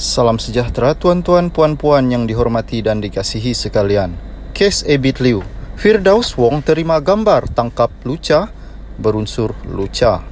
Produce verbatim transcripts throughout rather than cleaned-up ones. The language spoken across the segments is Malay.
Salam sejahtera tuan-tuan, puan-puan yang dihormati dan dikasihi sekalian. Kes Ebit Liu, Firdaus Wong terima gambar tangkap Lucha berunsur lucha.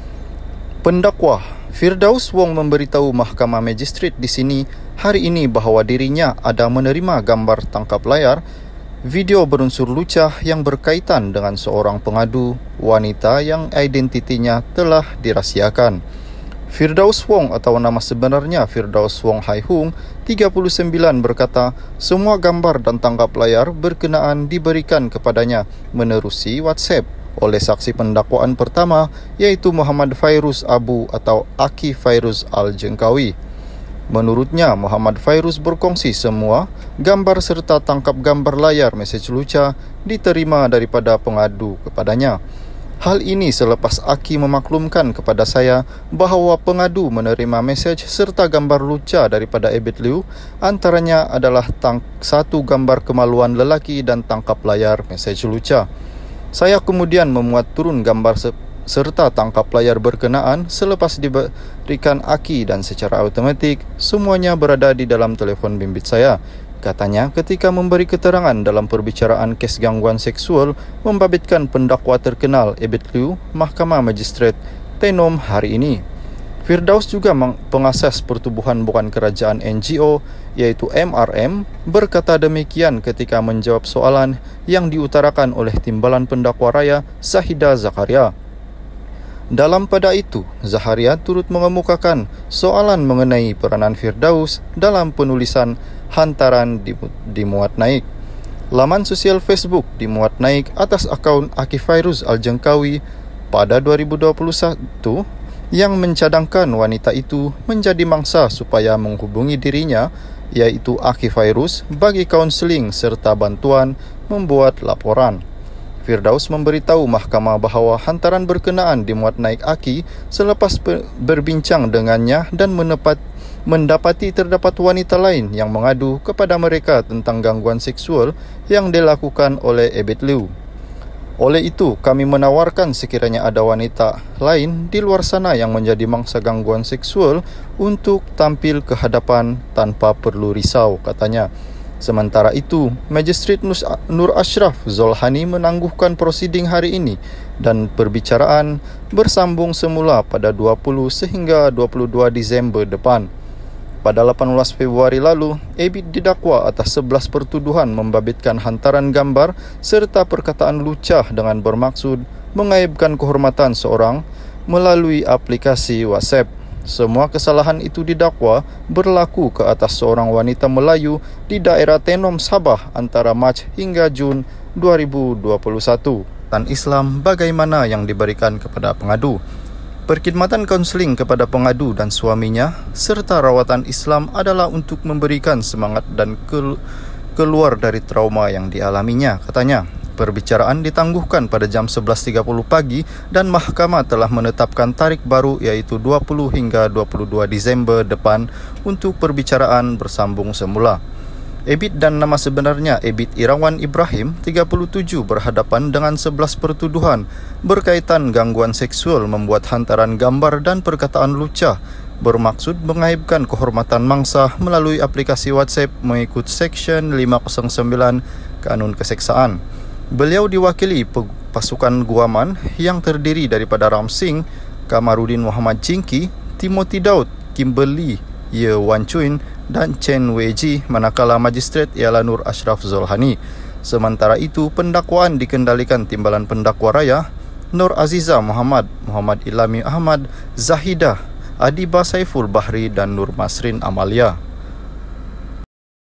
Pendakwah Firdaus Wong memberitahu Mahkamah Magistrate di sini hari ini bahawa dirinya ada menerima gambar tangkap layar video berunsur lucha yang berkaitan dengan seorang pengadu wanita yang identitinya telah dirahsiakan. Firdaus Wong atau nama sebenarnya Firdaus Wong Hai Hung, tiga puluh sembilan, berkata semua gambar dan tangkap layar berkenaan diberikan kepadanya menerusi WhatsApp oleh saksi pendakwaan pertama, iaitu Muhammad Fairuz Abu atau Aki Fairuz Al-Jengkawi. Menurutnya, Muhammad Fairuz berkongsi semua gambar serta tangkap gambar layar mesej lucha diterima daripada pengadu kepadanya. Hal ini selepas Aki memaklumkan kepada saya bahawa pengadu menerima mesej serta gambar lucha daripada Ebit Liu, antaranya adalah tang- satu gambar kemaluan lelaki dan tangkap layar mesej lucha. Saya kemudian memuat turun gambar se- serta tangkap layar berkenaan selepas diberikan Aki dan secara automatik semuanya berada di dalam telefon bimbit saya. Katanya ketika memberi keterangan dalam perbicaraan kes gangguan seksual membabitkan pendakwa terkenal Ebit Liu, Mahkamah Magistrate Tenom hari ini. Firdaus juga pengasas Pertubuhan Bukan Kerajaan N G O iaitu M R M berkata demikian ketika menjawab soalan yang diutarakan oleh Timbalan Pendakwa Raya Zahida Zakaria. Dalam pada itu, Zaharia turut mengemukakan soalan mengenai peranan Firdaus dalam penulisan hantaran dimuat naik. Laman sosial Facebook dimuat naik atas akaun Aki Fairuz Al-Jengkawi pada dua ribu dua puluh satu yang mencadangkan wanita itu menjadi mangsa supaya menghubungi dirinya, iaitu Aki Fairuz, bagi kaunseling serta bantuan membuat laporan. Firdaus memberitahu mahkamah bahawa hantaran berkenaan dimuat naik Aki selepas berbincang dengannya dan menepat, mendapati terdapat wanita lain yang mengadu kepada mereka tentang gangguan seksual yang dilakukan oleh Ebit Liu. Oleh itu, kami menawarkan sekiranya ada wanita lain di luar sana yang menjadi mangsa gangguan seksual untuk tampil ke hadapan tanpa perlu risau, katanya. Sementara itu, Magistrate Nur Ashraf Zolhani menangguhkan prosiding hari ini dan perbicaraan bersambung semula pada dua puluh sehingga dua puluh dua Disember depan. Pada lapan belas Februari lalu, Ebit didakwa atas sebelas pertuduhan membabitkan hantaran gambar serta perkataan lucha dengan bermaksud mengaibkan kehormatan seorang melalui aplikasi WhatsApp. Semua kesalahan itu didakwa berlaku ke atas seorang wanita Melayu di daerah Tenom, Sabah antara Mac hingga Jun dua ribu dua puluh satu. Dan Islam bagaimana yang diberikan kepada pengadu. Perkhidmatan kaunseling kepada pengadu dan suaminya serta rawatan Islam adalah untuk memberikan semangat dan kelu- keluar dari trauma yang dialaminya, katanya. Perbicaraan ditangguhkan pada jam sebelas tiga puluh pagi dan mahkamah telah menetapkan tarikh baru iaitu dua puluh hingga dua puluh dua Disember depan untuk perbicaraan bersambung semula. Ebit dan nama sebenarnya Ebit Irawan Ibrahim, tiga puluh tujuh, berhadapan dengan sebelas pertuduhan berkaitan gangguan seksual membuat hantaran gambar dan perkataan lucha bermaksud mengaibkan kehormatan mangsa melalui aplikasi WhatsApp mengikut Seksyen lima kosong sembilan Kanun Keseksaan. Beliau diwakili pasukan Guaman yang terdiri daripada Ram Singh, Kamarudin Muhammad Cingki, Timothy Daud, Kimberly Ye Wan Chuin dan Chen Weiji, manakala magistrat ialah Nur Ashraf Zolhani. Sementara itu, pendakwaan dikendalikan Timbalan Pendakwa Raya Nur Aziza Muhammad, Muhammad Ilami Ahmad, Zahidah, Adiba Saiful Bahri dan Nur Masrin Amalia.